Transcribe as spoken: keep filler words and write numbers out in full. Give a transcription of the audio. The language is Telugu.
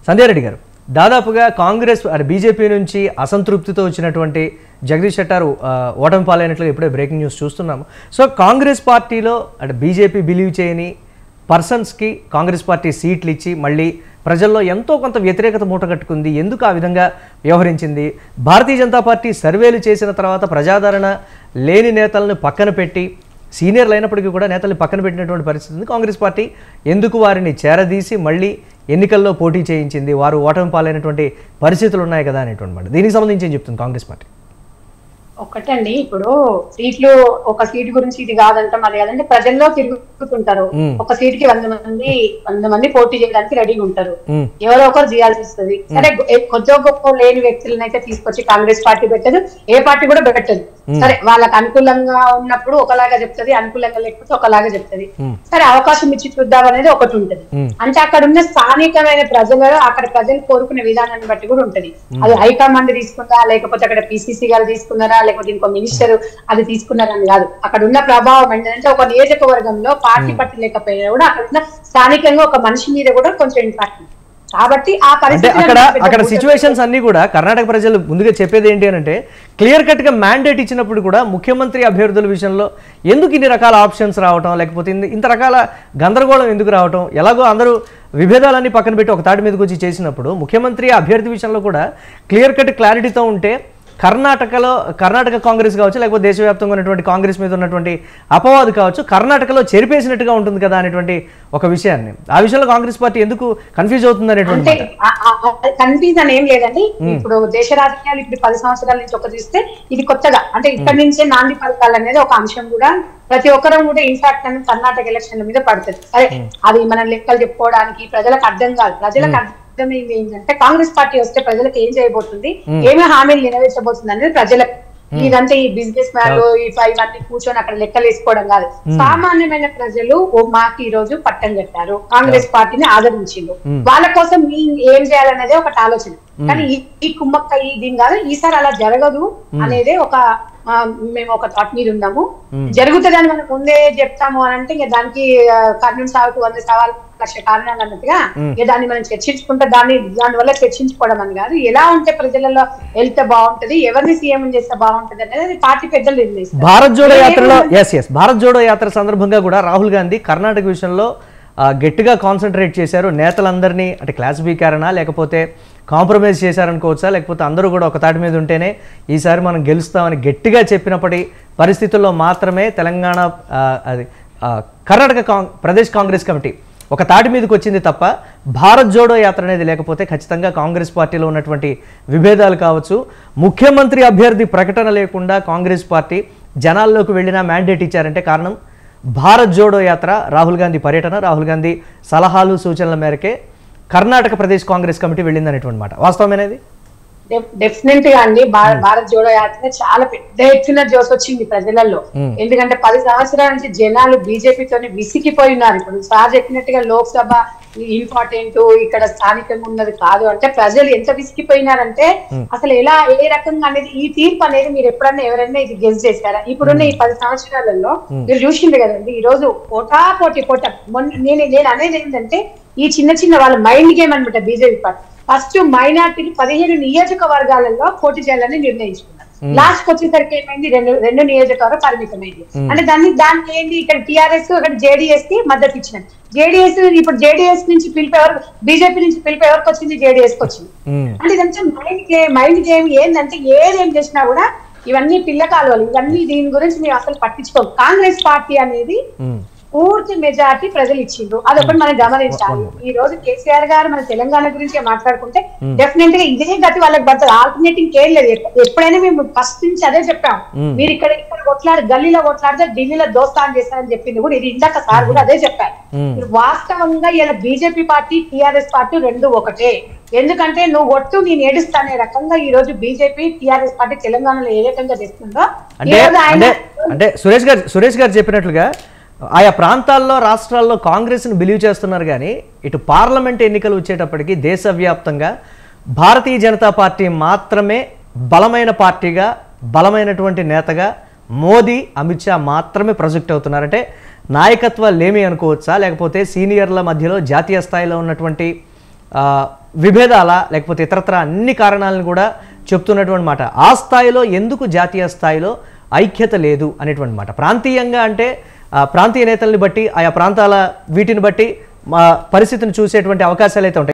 సంధ్యా రెడ్డి గారు, దాదాపుగా కాంగ్రెస్ బీజేపీ నుంచి అసంతృప్తితో వచ్చినటువంటి జగదీష్ షెట్టార్ ఓటమి పాలైనట్లుగా ఇప్పుడే బ్రేకింగ్ న్యూస్ చూస్తున్నాము. సో కాంగ్రెస్ పార్టీలో అంటే బీజేపీ బిలీవ్ చేయని పర్సన్స్కి కాంగ్రెస్ పార్టీ సీట్లు ఇచ్చి మళ్ళీ ప్రజల్లో ఎంతో కొంత వ్యతిరేకత మూటగట్టుకుంది. ఎందుకు ఆ విధంగా వ్యవహరించింది? భారతీయ జనతా పార్టీ సర్వేలు చేసిన తర్వాత ప్రజాదరణ లేని నేతలను పక్కన పెట్టి, సీనియర్లు అయినప్పటికీ కూడా నేతల్ని పక్కన పెట్టినటువంటి పరిస్థితి ఉంది. కాంగ్రెస్ పార్టీ ఎందుకు వారిని చేరదీసి మళ్ళీ ఎన్నికల్లో పోటీ చేయించింది? వారు ఓటమి పాలైనటువంటి పరిస్థితులు ఉన్నాయి కదా అనేటువంటి మాట. దీనికి సంబంధించి ఏం చెప్తుంది కాంగ్రెస్ పార్టీ? ఒక్కటండి, ఇప్పుడు సీట్లు ఒక సీటు గురించి ఇది కాదంటాం, అది కాదంటే ప్రజల్లో తిరుగుతుంటారు. ఒక సీటుకి వంద మంది వంద మంది పోటీ చేయడానికి రెడీగా ఉంటారు. ఎవరో ఒకరు చేయాల్సి వస్తుంది. సరే, కొద్దిగా గొప్ప లేని వ్యక్తులను అయితే తీసుకొచ్చి కాంగ్రెస్ పార్టీ పెట్టదు, ఏ పార్టీ కూడా పెట్టదు. సరే, వాళ్ళకి అనుకూలంగా ఉన్నప్పుడు ఒకలాగా చెప్తుంది, అనుకూలంగా లేకపోతే ఒకలాగా చెప్తుంది. సరే, అవకాశం ఇచ్చి చూద్దాం అనేది ఒకటి ఉంటది. అంటే అక్కడ ఉన్న స్థానికమైన ప్రజలు, అక్కడ ప్రజలు కోరుకునే విధానాన్ని బట్టి కూడా ఉంటది. అది హైకమాండ్ తీసుకుందా, లేకపోతే అక్కడ పిసిసి గారు తీసుకున్నారా, లేకపోతే ఇంకో మినిస్టర్ అది తీసుకున్నారని కాదు. అక్కడ ఉన్న ప్రభావం ఏంటంటే ఒక నియోజకవర్గంలో పార్టీ పట్టి లేకపోయినా కూడా అక్కడ ఉన్న స్థానికంగా ఒక మనిషి మీద కూడా కొంచెం ఇంపాక్ట్. కాబట్టి ఆ పరిస్థితి అక్కడ అక్కడ సిచ్యువేషన్స్ అన్ని కూడా కర్ణాటక ప్రజలు ముందుగా చెప్పేది ఏంటి అని అంటే, క్లియర్ కట్ గా మ్యాండేట్ ఇచ్చినప్పుడు కూడా ముఖ్యమంత్రి అభ్యర్థుల విషయంలో ఎందుకు ఇన్ని రకాల ఆప్షన్స్ రావటం, లేకపోతే ఇంత రకాల గందరగోళం ఎందుకు రావటం? ఎలాగో అందరూ విభేదాలన్నీ పక్కన పెట్టి ఒక తాటి మీదకి వచ్చి చేసినప్పుడు ముఖ్యమంత్రి అభ్యర్థి విషయంలో కూడా క్లియర్ కట్ క్లారిటీతో ఉంటే కర్ణాటకలో కర్ణాటక కాంగ్రెస్ కావచ్చు, లేకపోతే దేశవ్యాప్తంగా ఉన్నటువంటి కాంగ్రెస్ మీద ఉన్నటువంటి అపవాదు కావచ్చు, కర్ణాటకలో చెరిపేసినట్టుగా ఉంటుంది కదా అనేటువంటి ఒక విషయాన్ని, ఆ విషయంలో కాంగ్రెస్ పార్టీ ఎందుకు కన్ఫ్యూజ్ అవుతుంది అనేటువంటి కన్ఫ్యూజన్ ఏం లేదండి. ఇప్పుడు దేశ రాజకీయాలు ఇప్పుడు పది సంవత్సరాల నుంచి ఒక చూస్తే ఇది కొత్తగా, అంటే ఇక్కడి నుంచే నాంది పలకాలు అనేది ఒక అంశం కూడా ప్రతి ఒక్కరం కూడా ఇన్ఫాక్ట్ అని కర్ణాటక ఎలక్షన్ల మీద పడుతుంది. సరే, అది మనం లెక్కలు చెప్పుకోవడానికి ప్రజలకు అర్థం కాదు. ప్రజలకు అర్థం ఏంటంటే కాంగ్రెస్ పార్టీ వస్తే ప్రజలకు ఏం చేయబోతుంది, ఏమి హామీలు నెరవేర్చబోతుంది అనేది ప్రజలకు. ఇదంతా ఈ బిజినెస్ మ్యాన్లు ఇవన్నీ కూర్చొని అక్కడ లెక్కలు వేసుకోవడం కాదు. సామాన్యమైన ప్రజలు మాకు ఈ రోజు పట్టం కట్టారు, కాంగ్రెస్ పార్టీని ఆదరించిండు, వాళ్ళ కోసం ఏం చేయాలనేదే ఒకటి ఆలోచన. కానీ ఈ కుమ్మక్క దీని కాదు, ఈసారి అలా జరగదు అనేదే ఒక మేము ఒక థాట్ మీద ఉన్నాము. జరుగుతుంది అని మనం ముందే చెప్తాము అని అంటే ఇంకా దానికి కర్ణుని సాగుకు వంద సవాల్ లక్ష కారణాలు అన్నట్టుగా ఇక దాన్ని మనం చర్చించుకుంటే దాన్ని దాని వల్ల చర్చించుకోవడం అని కాదు, ఎలా ఉంటే ప్రజలలో వెళ్తే బాగుంటది, ఎవరిని సీఎం చేస్తే బాగుంటది అనేది పార్టీ పెద్దలు నిర్ణయిస్తారు. భారత్ జోడో యాత్రలో ఎస్ ఎస్ భారత్ జోడో యాత్ర సందర్భంగా కూడా రాహుల్ గాంధీ కర్ణాటక విషయంలో గట్టిగా కాన్సన్ట్రేట్ చేశారు. నేతలందరినీ అంటే క్లాస్ బీకారనా, లేకపోతే కాంప్రమైజ్ చేశారనుకోవచ్చా, లేకపోతే అందరూ కూడా ఒక తాటి మీద ఉంటేనే ఈసారి మనం గెలుస్తామని గట్టిగా చెప్పినప్పటి పరిస్థితుల్లో మాత్రమే తెలంగాణ అది కర్ణాటక కాంగ్ ప్రదేశ్ కాంగ్రెస్ కమిటీ ఒక తాటి మీదకి వచ్చింది తప్ప భారత్ జోడో యాత్ర అనేది లేకపోతే ఖచ్చితంగా కాంగ్రెస్ పార్టీలో ఉన్నటువంటి విభేదాలు కావచ్చు, ముఖ్యమంత్రి అభ్యర్థి ప్రకటన లేకుండా కాంగ్రెస్ పార్టీ జనాల్లోకి వెళ్ళినా మ్యాండేట్ ఇచ్చారంటే కారణం భారత్ జోడో యాత్ర, రాహుల్ గాంధీ పర్యటన, రాహుల్ గాంధీ సలహాలు సూచనల మేరకే కర్ణాటక ప్రదేశ్ కాంగ్రెస్ కమిటీ వెళ్ళింది అనేటువంటి మాట వాస్తవమేనది. డెఫినెట్ గా అండి, భారత్ జోడో యాత్ర చాలా పెద్ద ఎత్తున జోస్ వచ్చింది ప్రజలలో. ఎందుకంటే పది సంవత్సరాల నుంచి జనాలు బీజేపీతోనే విసిగిపోయినారు. ఇప్పుడు సార్ చెప్పినట్టుగా లోక్సభ ఇంపార్టెంట్, ఇక్కడ స్థానికంగా ఉన్నది కాదు అంటే ప్రజలు ఎంత విసిగిపోయినారంటే అసలు ఎలా ఏ రకంగా అనేది ఈ తీర్పు అనేది మీరు ఎప్పుడన్నా ఎవరైనా ఇది గెస్ చేశారా? ఇప్పుడున్న ఈ పది సంవత్సరాలలో మీరు చూసింది కదండి, ఈ రోజు పోటా పోటీ పోట. నేను నేను అనేది ఏంటంటే ఈ చిన్న చిన్న వాళ్ళ మైండ్ గేమ్ అనమాట బీజేపీ పార్టీ. ఫస్ట్ మైనార్టీని పదిహేను నియోజకవర్గాలలో పోటీ చేయాలని నిర్ణయించుకున్నారు. లాస్ట్ వచ్చేసరికి ఏమైంది, రెండు రెండు నియోజకవర్గం పరిమితమైంది. అంటే దాన్ని దానికి ఏంటి, ఇక్కడ టీఆర్ఎస్ ఇక్కడ జేడీఎస్ కి మద్దతు ఇచ్చినారు. జేడీఎస్ ఇప్పుడు జేడీఎస్ నుంచి పిలిపి ఎవరు, బీజేపీ నుంచి పిలిపి ఎవరికి వచ్చింది, జేడీఎస్ కి వచ్చింది. అంటే ఇదంతా మైండ్ గేమ్. మైండ్ గేమ్ ఏంటంటే ఏదేం చేసినా కూడా ఇవన్నీ పిల్ల కాలువలు, ఇవన్నీ దీని గురించి మేము అసలు పట్టించుకోం. కాంగ్రెస్ పార్టీ అనేది పూర్తి మెజార్టీ ప్రజలు ఇచ్చిండ్రు, అదొకటి మనం గమనించాలి. ఈ రోజు కేసీఆర్ గారు మన తెలంగాణ గురించి మాట్లాడుకుంటే డెఫినెట్ గా ఇదే గతి వాళ్ళకి పడుతుంది, ఆల్టర్నేటివ్ ఏం లేదు. ఎప్పుడైనా మేము ఫస్ట్ నుంచి అదే చెప్పాం, మీరు ఇక్కడ ఇక్కడ కొట్లాడు గల్లీలో కొట్లాడితే ఢిల్లీలో దోస్తాన్ చేస్తారని చెప్పింది కూడా ఇది ఇందాక సార్ కూడా అదే చెప్పారు. వాస్తవంగా ఇలా బీజేపీ పార్టీ టీఆర్ఎస్ పార్టీ రెండు ఒకటే. ఎందుకంటే నువ్వు ఒట్టు నేను ఏడుస్తానే రకంగా ఈ రోజు బీజేపీ టీఆర్ఎస్ పార్టీ తెలంగాణలో ఏ రకంగా చేస్తుందో అంటే సురేష్ గారు సురేష్ గారు చెప్పినట్లుగా ఆయా ప్రాంతాల్లో రాష్ట్రాల్లో కాంగ్రెస్ను బిలీవ్ చేస్తున్నారు. కానీ ఇటు పార్లమెంట్ ఎన్నికలు వచ్చేటప్పటికి దేశవ్యాప్తంగా భారతీయ జనతా పార్టీ మాత్రమే బలమైన పార్టీగా, బలమైనటువంటి నేతగా మోదీ అమిత్ షా మాత్రమే ప్రొజెక్ట్ అవుతున్నారంటే నాయకత్వాలు లేమి అనుకోవచ్చా, లేకపోతే సీనియర్ల మధ్యలో జాతీయ స్థాయిలో ఉన్నటువంటి విభేదాల లేకపోతే ఇతరత్ర అన్ని కారణాలను కూడా చెప్తున్నటువంటి మాట. ఆ స్థాయిలో ఎందుకు జాతీయ స్థాయిలో ఐక్యత లేదు అనేటువంటి మాట. ప్రాంతీయంగా అంటే ప్రాంతీయ నేతల్ని బట్టి ఆయా ప్రాంతాల వీటిని బట్టి మా పరిస్థితిని చూసేటువంటి అవకాశాలు అయితే ఉంటాయి.